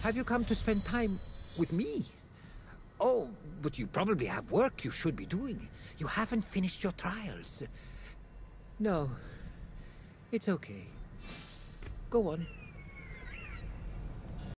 Have you come to spend time with me? Oh, but you probably have work you should be doing. You haven't finished your trials. No, it's okay. Go on.